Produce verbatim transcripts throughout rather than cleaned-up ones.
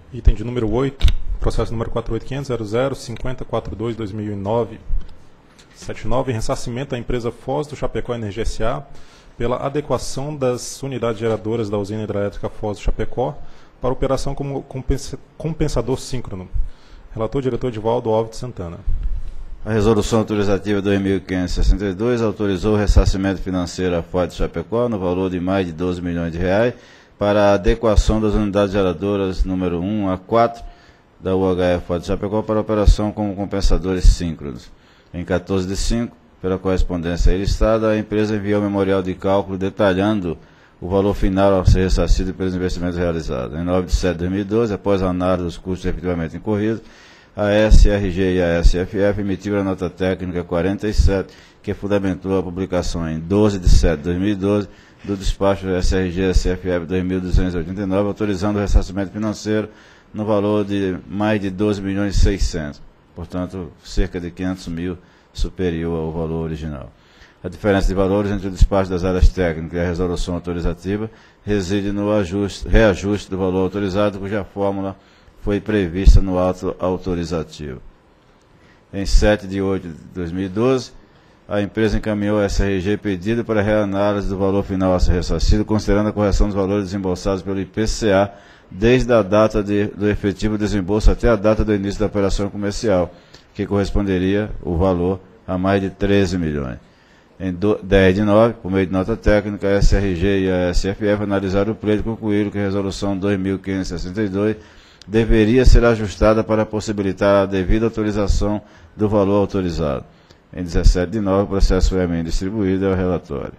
Item de número oito, processo número quatro oito quinhentos ponto zero zero cinco zero quatro dois barra dois mil e nove, setenta e nove, ressarcimento à empresa Foz do Chapecó Energia S A pela adequação das unidades geradoras da usina hidrelétrica Foz do Chapecó para operação como compensa, compensador síncrono. Relator, diretor Edivaldo Alves de Santana. A resolução autorizativa dois mil quinhentos e sessenta e dois autorizou o ressarcimento financeiro à Foz do Chapecó no valor de mais de doze milhões de reais para a adequação das unidades geradoras número um a quatro da U H F Foz do Chapecó para operação como compensadores síncronos. Em quatorze de cinco, pela correspondência aí listada, a empresa enviou o memorial de cálculo detalhando o valor final a ser ressarcido pelos investimentos realizados. Em nove de setembro de dois mil e doze, após a análise dos custos efetivamente incorridos, a S R G e a S F F emitiram a nota técnica quarenta e sete, que fundamentou a publicação em doze de setembro de dois mil e doze do despacho S R G S F F dois mil duzentos e oitenta e nove, autorizando o ressarcimento financeiro no valor de mais de doze milhões e seiscentos, portanto, cerca de quinhentos mil superior ao valor original. A diferença de valores entre o despacho das áreas técnicas e a resolução autorizativa reside no ajuste, reajuste do valor autorizado, cuja fórmula foi prevista no ato autorizativo. Em sete de oito de dois mil e doze, a empresa encaminhou ao S R G pedido para reanálise do valor final a ser ressarcido, considerando a correção dos valores desembolsados pelo I P C A desde a data de, do efetivo desembolso até a data do início da operação comercial, que corresponderia o valor a mais de treze milhões. Em dez de nove, por meio de nota técnica, a S R G e a S F F analisaram o pleito e concluíram que a resolução dois mil quinhentos e sessenta e dois deveria ser ajustada para possibilitar a devida autorização do valor autorizado. Em dezessete de nove, o processo foi a mim distribuído ao relatório.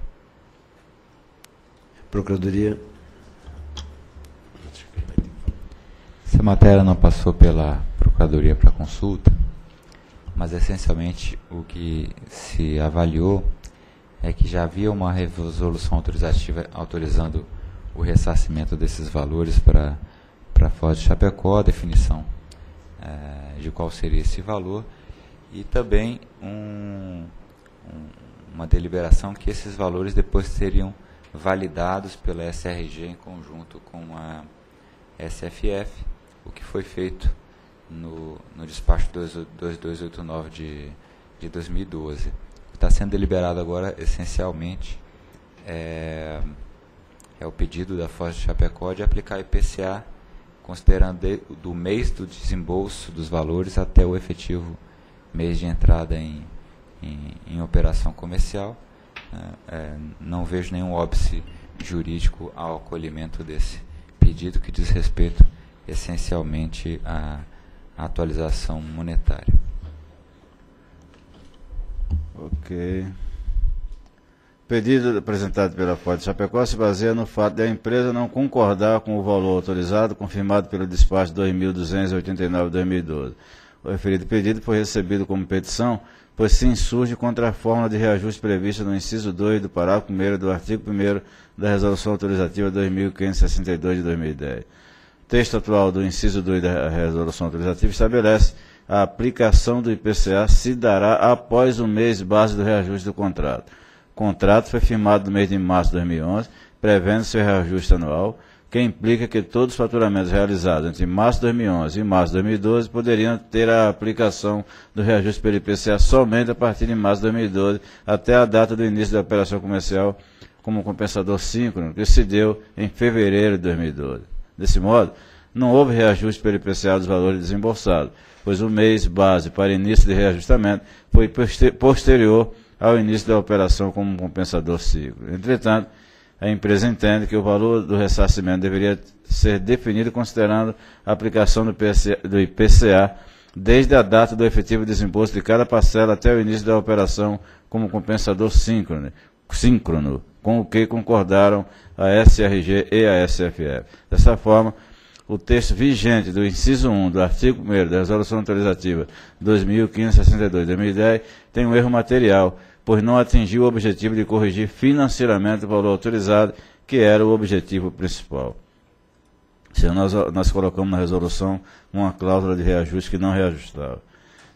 Procuradoria. Essa matéria não passou pela Procuradoria para consulta, mas essencialmente o que se avaliou é que já havia uma resolução autorizativa autorizando o ressarcimento desses valores para para Foz do Chapecó, a definição é, de qual seria esse valor, e também um, um, uma deliberação que esses valores depois seriam validados pela S R G em conjunto com a S F F, o que foi feito no, no despacho dois mil duzentos e oitenta e nove de, de dois mil e doze. Está sendo deliberado agora, essencialmente, é, é o pedido da Foz do Chapecó de aplicar I P C A, considerando de, do mês do desembolso dos valores até o efetivo mês de entrada em, em, em operação comercial. É, é, não vejo nenhum óbice jurídico ao acolhimento desse pedido, que diz respeito essencialmente à, à atualização monetária. Ok. O pedido apresentado pela Foz do Chapecó se baseia no fato de a empresa não concordar com o valor autorizado confirmado pelo despacho dois mil duzentos e oitenta e nove de dois mil e doze. O referido pedido foi recebido como petição, pois se insurge contra a fórmula de reajuste prevista no inciso dois do parágrafo primeiro do artigo primeiro da Resolução Autorizativa dois mil quinhentos e sessenta e dois de dois mil e dez. O texto atual do inciso dois da Resolução Autorizativa estabelece a aplicação do I P C A se dará após o mês base do reajuste do contrato. O contrato foi firmado no mês de março de dois mil e onze, prevendo seu reajuste anual, que implica que todos os faturamentos realizados entre março de dois mil e onze e março de dois mil e doze poderiam ter a aplicação do reajuste pelo I P C A somente a partir de março de dois mil e doze até a data do início da operação comercial como compensador síncrono, que se deu em fevereiro de dois mil e doze. Desse modo, não houve reajuste pelo I P C A dos valores desembolsados, pois o mês base para início de reajustamento foi posterior ao início da operação como compensador síncrono. Entretanto, a empresa entende que o valor do ressarcimento deveria ser definido considerando a aplicação do, do I P C A desde a data do efetivo desembolso de cada parcela até o início da operação como compensador síncrono, síncrono com o que concordaram a S R G e a S F F. Dessa forma, o texto vigente do inciso um do artigo primeiro da Resolução Autorizativa dois mil quinhentos e sessenta e dois de dois mil e dez tem um erro material, pois não atingiu o objetivo de corrigir financeiramente o valor autorizado, que era o objetivo principal. Se nós, nós colocamos na resolução uma cláusula de reajuste que não reajustava.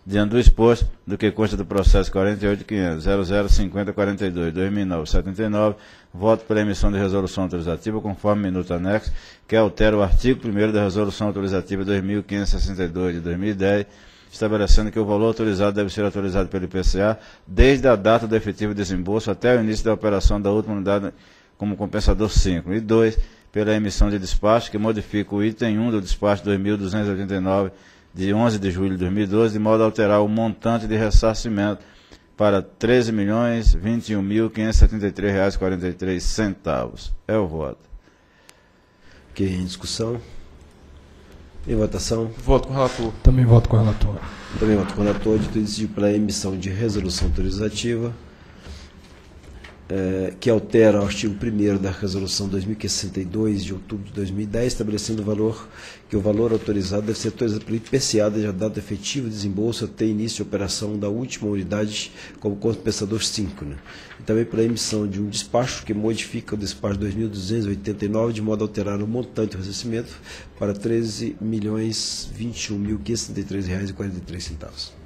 diante do exposto, do que consta do processo quarenta e oito ponto quinhentos ponto zero zero cinco zero quatro dois barra dois mil e nove setenta e nove, voto pela emissão de resolução autorizativa conforme minuto anexo, que altera o artigo primeiro da resolução autorizativa dois mil quinhentos e sessenta e dois de dois mil e dez, estabelecendo que o valor autorizado deve ser autorizado pelo I P C A desde a data do efetivo desembolso até o início da operação da última unidade como compensador cinco. E dois, pela emissão de despacho, que modifica o item um do despacho dois mil duzentos e oitenta e nove, de onze de julho de dois mil e doze, de modo a alterar o montante de ressarcimento para treze milhões vinte e um mil quinhentos e setenta e três reais e quarenta e três centavos. É o voto. Ok, em discussão. Em votação. Voto com o relator. Também voto com o relator. Também voto com o relator. De decidir pela emissão de resolução autorizativa, é, que altera o artigo primeiro da resolução dois mil quinhentos e sessenta e dois de outubro de dois mil e dez, estabelecendo o valor, que o valor autorizado deve ser autorizado pelo I P C A desde a data efetiva de desembolso até início de operação da última unidade como compensador cinco. Né? E também pela emissão de um despacho que modifica o despacho dois mil duzentos e oitenta e nove de modo a alterar o montante do ressarcimento para treze milhões vinte e um mil quinhentos e setenta e três reais e quarenta e três centavos.